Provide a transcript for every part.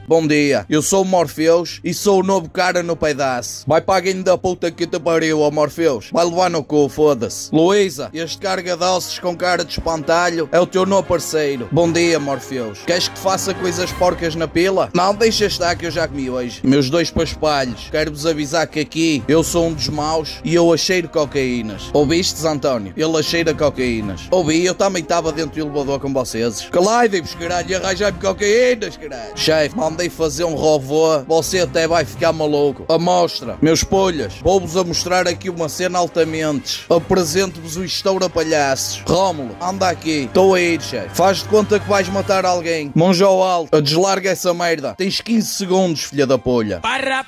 Bom dia, eu sou o Morpheus e sou o novo cara no pedaço. Vai para alguém da puta que te pariu, ó Morpheus. Vai levar no cu, foda-se. Luísa, este carga de ossos com cara de espantalho é o teu novo parceiro. Bom dia, Morpheus. Queres que faça coisas porcas na pila? Não, deixa estar que eu já comi hoje. Meus dois paspalhos, quero-vos avisar que aqui eu sou um dos maus e eu acheiro cocaínas. Ouvistes, António? Ele acheira cocaínas. Ouvi, eu também estava dentro do elevador com vocês. Calai-vos, caralho, e arranjai-me cocaínas, caralho. Chefe, mandei fazer um robô, você até vai ficar maluco. Amostra, meus polhas, vou-vos a mostrar aqui uma cena altamente. Apresento-vos o estouro a palhaços. Rómulo, anda aqui. Estou a ir, chefe. Faz de conta que vais matar alguém. Monjo alto, deslarga essa merda. Tens 15 segundos, filha da polha.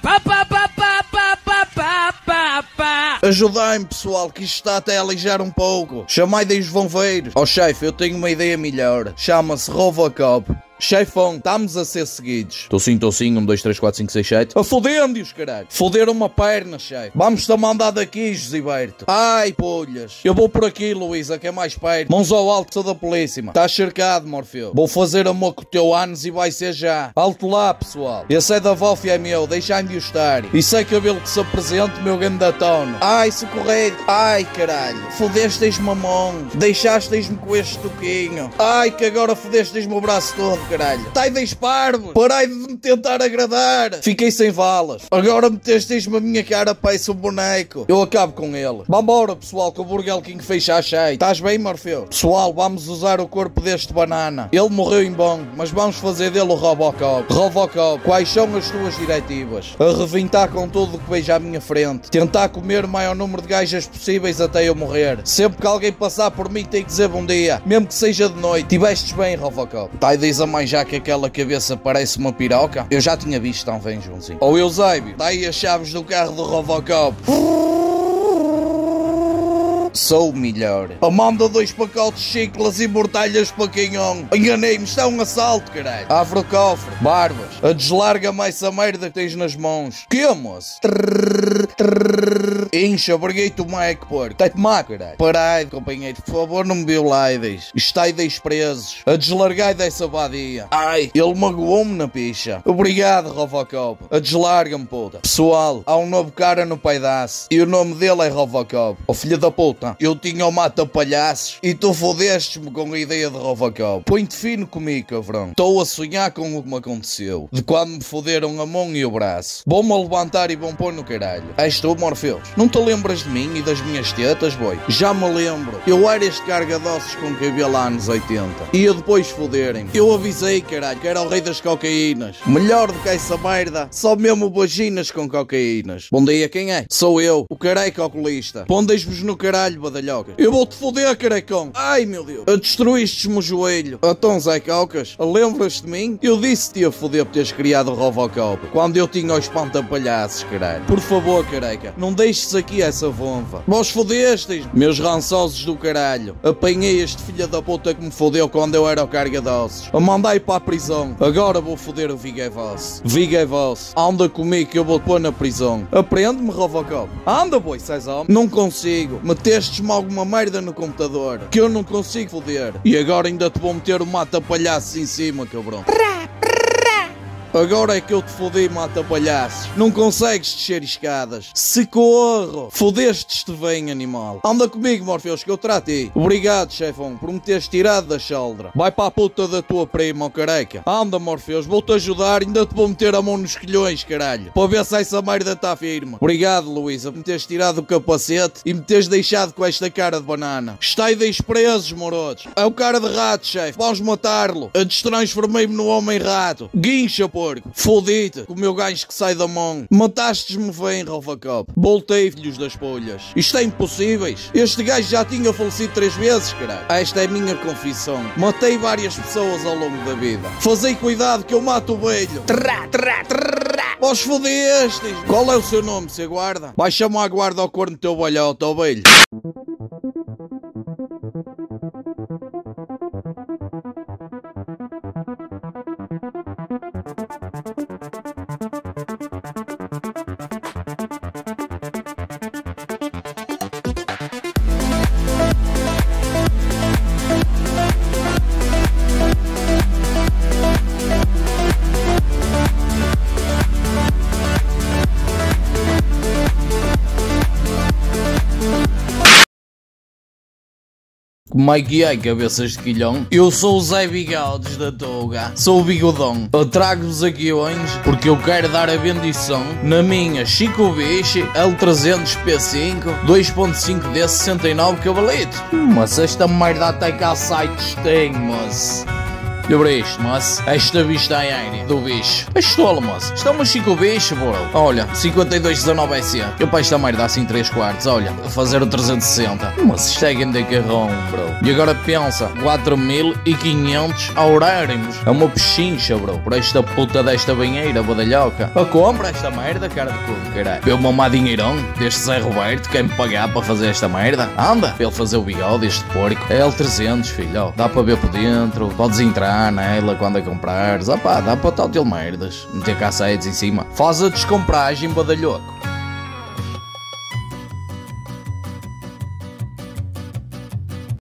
Ajudai-me, pessoal, que isto está até a alijar um pouco. Chamai daí os bombeiros. Ó chefe, eu tenho uma ideia melhor. Chama-se Robocop. Chefão, estamos a ser seguidos. Estou sim, 1, 2, 3, 4, 5, 6, 7. A foder-me-os, caralho. Foder uma perna, chefe. Vamos-te mandar daqui, Josiberto. Ai, polhas. Eu vou por aqui, Luísa, que é mais perto. Mãos ao alto, sou da polícia. Estás cercado, Morfeu. Vou fazer amor com o teu anos e vai ser já. Alto lá, pessoal. Esse é da Wolf e é meu. Deixai-me estar. E sei cabelo que se apresente, meu gandatono. Ai, socorrido. Ai, caralho. Fodestes-me a mão. Deixastes-me com este toquinho. Ai, que agora fodestes-me o braço todo. Caralho, tai de parvos, parei de me tentar agradar. Fiquei sem valas. Agora metestes-me a minha cara para esse boneco. Eu acabo com ele. Vambora, pessoal, que o Burger King fecha cheio. Estás bem, Morfeu? Pessoal, vamos usar o corpo deste banana. Ele morreu em bom, mas vamos fazer dele o Robocop. Robocop, quais são as tuas diretivas? A revintar com tudo o que vejo à minha frente. Tentar comer o maior número de gajas possíveis até eu morrer. Sempre que alguém passar por mim tem que dizer bom dia, mesmo que seja de noite. Tivestes bem, Robocop. Tai diz a já que aquela cabeça parece uma piroca. Eu já tinha visto tão bem, Joãozinho. Ou Eusébio, dá aí as chaves do carro do Robocop. Sou o melhor. Manda 2 pacotes de chiclas e mortalhas para canhão. Enganei-me, está um assalto, caralho. Abre o cofre, barbas. A deslarga-me essa merda que tens nas mãos. Que, moço? Incha, briguei-te o Mac, porco. Tem-te má, caralho. Parai, companheiro, por favor, não me violaides. Estai 10 presos. A deslargai dessa vadia. Ai, ele magoou-me na picha. Obrigado, Robocop. A deslarga-me, puta. Pessoal, há um novo cara no pedaço. E o nome dele é Robocop. Ó filho da puta, eu tinha o mata-palhaços e tu fodestes-me com a ideia de Robocop. Põe-te fino comigo, cabrão. Estou a sonhar com o que me aconteceu. De quando me foderam a mão e o braço. Vão-me a levantar e vão pôr no caralho. És tu, Morfeus? Não te lembras de mim e das minhas tetas, boy? Já me lembro. Eu era este carga de ossos com cabelo lá nos 80. Ia depois foderem-me. Eu avisei, caralho, que era o rei das cocaínas. Melhor do que essa merda, só mesmo vaginas com cocaínas. Bom dia, quem é? Sou eu, o careca oculista. Pondem-vos no caralho, badalhoca. Eu vou-te foder, carecão. Ai, meu Deus. Destruíste-me o joelho. Então, Zé Caucas, lembras-te de mim? Eu disse-te a foder por teres criado o Robocop quando eu tinha os espantapalhaços, caralho. Por favor, careca, não deixes aqui essa vonva. Vós fodestes, meus rançosos do caralho. Apanhei este filho da puta que me fodeu quando eu era o carga de ossos. A mandai para a prisão. Agora vou foder o Viga é vosso. Viga é vosso. Anda comigo que eu vou-te pôr na prisão. Aprende-me, Robocop. Anda, boi, sais homem. Não consigo. Metestes-me alguma merda no computador que eu não consigo foder. E agora ainda te vou meter o mata-palhaços em cima, cabrão. Agora é que eu te fodi, mata-palhaços. Não consegues descer escadas. Socorro! Fodestes-te bem, animal. Anda comigo, Morfeus, que eu tratei. Obrigado, chefão, por me teres tirado da choldra. Vai para a puta da tua prima, ó careca. Anda, Morfeus, vou-te ajudar. Ainda te vou meter a mão nos quilhões, caralho. Para ver se essa merda está firme. Obrigado, Luísa, por me teres tirado o capacete e me teres deixado com esta cara de banana. Estai 10 presos, morotos. É o cara de rato, chefe. Vamos matá-lo. Eu destransformei-me no homem-rato. Guincha, porco. Fodite, com o meu gancho que sai da mão. Matastes-me bem, Robocop. Voltei, filhos das polhas. Isto é impossíveis. Este gajo já tinha falecido 3 vezes, caralho. Esta é a minha confissão. Matei várias pessoas ao longo da vida. Fazei cuidado que eu mato o velho. Vós fodestes. Qual é o seu nome, seu guarda? Vai chamar a guarda ao corno do teu balhote, ó velho. Como é que é, cabeças de quilhão? Eu sou o Zé Bigodes da Tuga, sou o Bigodão. Eu trago-vos aqui hoje porque eu quero dar a bendição na minha Chico Biche L300 P5 2.5D 69 cavalitos. Mas esta merda até cá sites tem, mas... Sobre isto, mas esta vista aérea do bicho. É estola, mas isto é uma Chico Bicho, bro. Olha, 5219 SE. Eu para esta merda assim 3/4, olha, a fazer o 360. Mas isto é grande carrão, bro. E agora pensa, 4500 horários. É uma pechincha, bro. Por esta puta desta banheira, badalhoca. A compra esta merda, cara de cu, caralho. Eu mamar dinheirão deste Zé Roberto, quer me pagar para fazer esta merda? Anda, para ele fazer o bigode, este porco. É L300, filho, ó. Dá para ver por dentro, podes entrar nela quando a comprares, dá para tal merdas, meter cassetes em cima, faz a descompragem badalhoco.